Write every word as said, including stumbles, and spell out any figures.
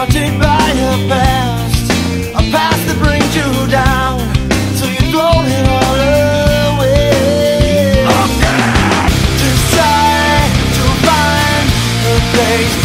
haunted by a past, a past that brings you down, so you throw it all away. Just try to find a place